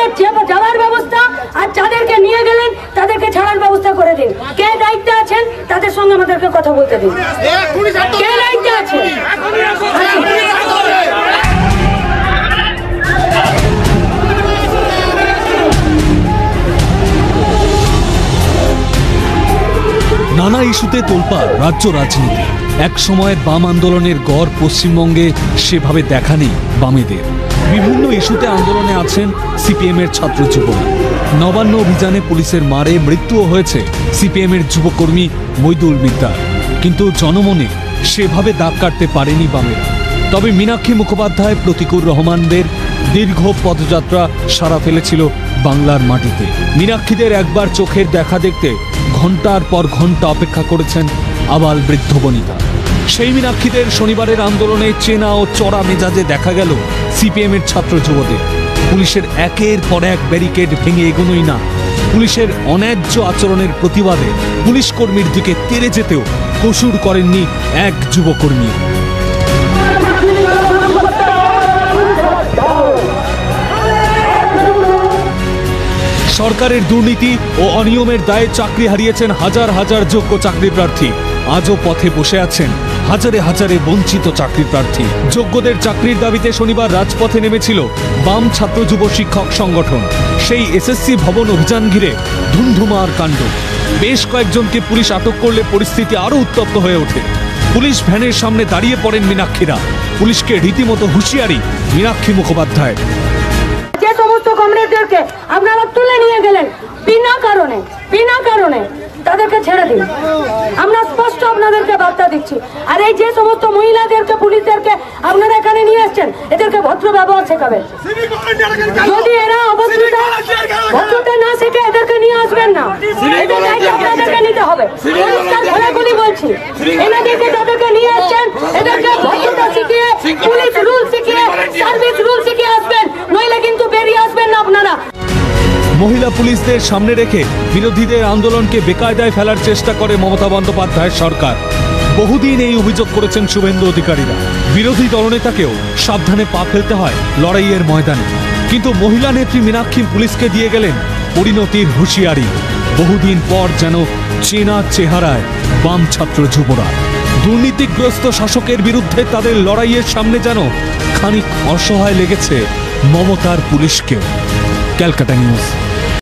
যাওয়ার ব্যবস্থা আর যাদেরকে নিয়ে গেলেন তাদেরকে ছাড়ার ব্যবস্থা করে দিন। কে দায়িত্বে আছেন তাদের সঙ্গে আমাদেরকে কথা বলতে দিন। কে দায়িত্বে আছেন? নানা ইস্যুতে তোলপাড় রাজ্য রাজনীতি। এক সময়ের বাম আন্দোলনের গড় পশ্চিমবঙ্গে সেভাবে দেখা নেই বামেদের। বিভিন্ন ইস্যুতে আন্দোলনে আছেন সিপিএমের ছাত্র যুবরা। নবান্ন অভিযানে পুলিশের মারে মৃত্যুও হয়েছে সিপিএমের যুবকর্মী মইদুল মিদ্দার। কিন্তু জনমনে সেভাবে দাগ কাটতে পারেনি বামেরা। তবে মীনাক্ষী মুখোপাধ্যায়, প্রতীকুর রহমানদের দীর্ঘ পদযাত্রা সাড়া ফেলেছিল বাংলার মাটিতে। মীনাক্ষীদের একবার চোখের দেখা দেখতে ঘন্টার পর ঘন্টা অপেক্ষা করেছেন আবাল বৃদ্ধ বনিতা। সেই মীনাক্ষীদের শনিবারের আন্দোলনে চেনা ও চড়া মেজাজে দেখা গেল সিপিএমের ছাত্র যুবদের। পুলিশের একের পর এক ব্যারিকেড ভেঙে এগোনোই না, পুলিশের অন্যায্য আচরণের প্রতিবাদে পুলিশ কর্মীর দিকে তেড়ে যেতেও কসুর করেননি এক যুবকর্মী। সরকারের দুর্নীতি ও অনিয়মের দায়ে চাকরি হারিয়েছেন হাজার হাজার যোগ্য চাকরি প্রার্থী। আজও পথে বসে আছেন হাজারে হাজারে বঞ্চিত চাকরি প্রার্থী। যোগ্যদের চাকরির দাবিতে শনিবার রাজপথে নেমেছিল বাম ছাত্র যুব শিক্ষক সংগঠন। সেই এসএসসি ভবন অভিযান ঘিরে ধুমধুমার কাণ্ড। বেশ কয়েকজনকে পুলিশ আটক করলে পরিস্থিতি আরো উত্তপ্ত হয়ে ওঠে। পুলিশ ভ্যানের সামনে দাঁড়িয়ে পড়েন মীনাক্ষীরা। পুলিশকে রীতিমতো হুঁশিয়ারি মীনাক্ষী মুখোপাধ্যায়। যে সমস্ত কমরেডদেরকে আপনারা তুলে নিয়ে গেলেন বিনা কারণে তাদেরকে ছেড়ে দিন। আমরা স্পষ্ট আপনাদেরকে বার্তা দিচ্ছি। আর এই যে সমস্ত মহিলাদেরকে, পুলিশদেরকে আপনারা এখানে নিয়ে আসছেন, এদেরকে ভদ্র ব্যবহার শেখাবেন। যদি এরা ভদ্রতা না শেখে এদেরকে নিয়ে আসবেন না। এদের দায়িত্ব আপনাদেরকে নিতে হবে। বলি বলছি, এনাদেরকে যাদেরকে নিয়ে আসছেন এদেরকে ভদ্রতা শিখিয়ে, পুলিশ রুল শিখিয়ে, সার্ভিস রুল শিখিয়ে আসবেন, নইলে কিন্তু বেরিয়ে আসবেন না আপনারা। মহিলা পুলিশদের সামনে রেখে বিরোধীদের আন্দোলনকে বেকায়দায় ফেলার চেষ্টা করে মমতা বন্দ্যোপাধ্যায়ের সরকার। বহুদিন এই অভিযোগ করেছেন শুভেন্দু অধিকারীরা। বিরোধী দলনেতাকেও সাবধানে পা ফেলতে হয় লড়াইয়ের ময়দানে। কিন্তু মহিলা নেত্রী মীনাক্ষী পুলিশকে দিয়ে গেলেন পরিণতির হুঁশিয়ারি। বহুদিন পর যেন চেনা চেহারায় বাম ছাত্র যুবরা। দুর্নীতিগ্রস্ত শাসকের বিরুদ্ধে তাদের লড়াইয়ের সামনে যেন খানিক অসহায় লেগেছে মমতার পুলিশকেও। ক্যালকাটা নিউজ।